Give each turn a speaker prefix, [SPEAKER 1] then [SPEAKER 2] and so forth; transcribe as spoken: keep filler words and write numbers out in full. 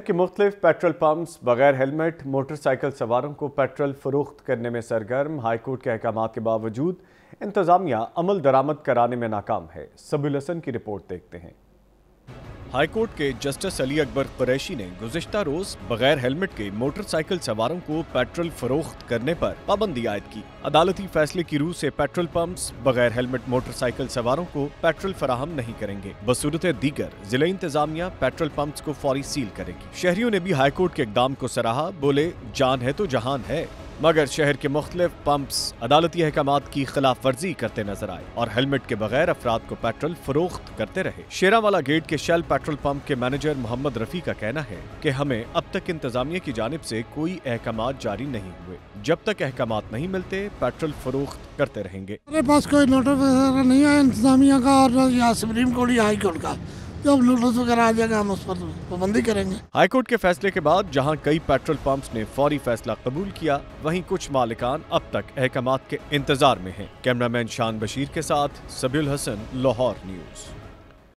[SPEAKER 1] کے مختلف petrol pumps بغیر ہیلمٹ موٹر سائیکل سواروں کو پیٹرول فروخت کرنے میں سرگرم۔ ہائی کورٹ کے احکامات کے باوجود انتظامیہ عمل درآمد کرانے میں ناکام ہے۔ سبی الحسن کی رپورٹ دیکھتے ہیں۔ ہائی کورٹ کے جسٹس علی اکبر قریشی نے گزشتہ روز بغیر ہیلمٹ کے موٹر سائیکل سواروں کو پیٹرول فروخت کرنے پر پابندی عائد کی۔ عدالتی فیصلے کی روح سے پیٹرول پمپس بغیر ہیلمٹ موٹر سائیکل سواروں کو پیٹرول فراہم نہیں کریں گے۔ بصورت دیگر ضلع انتظامیہ پیٹرول پمپس کو فوری سیل کرے گی۔ شہریوں نے بھی ہائی کورٹ کے اقدام کو سراہا، بولے جان ہے تو جہان ہے، مگر شہر کے مختلف پمپس عدالتی احکامات کی خلاف ورزی کرتے نظر آئے اور ہیلمٹ کے بغیر افراد کو پیٹرول فروخت کرتے رہے۔ شیراوالا گیٹ کے شیل پیٹرول پمپ کے مینیجر محمد رفیع کا کہنا ہے کہ ہمیں اب تک انتظامیہ کی جانب سے کوئی احکامات جاری نہیں ہوئے، جب تک احکامات نہیں ملتے پیٹرول فروخت کرتے رہیں گے۔
[SPEAKER 2] میرے پاس کوئی نوٹس وغیرہ نہیں ہے انتظامیہ کا اور یا سپریم کورٹ یا ہائی کورٹ کا، جب نوٹس وغیرہ آ جائے گا ہم اس پر پابندی کریں گے۔
[SPEAKER 1] ہائی کورٹ کے فیصلے کے بعد جہاں کئی پیٹرول پمپس نے فوری فیصلہ قبول کیا، وہیں کچھ مالکان اب تک احکامات کے انتظار میں ہیں۔ کیمرہ مین شان بشیر کے ساتھ سبی الحسن، لاہور نیوز۔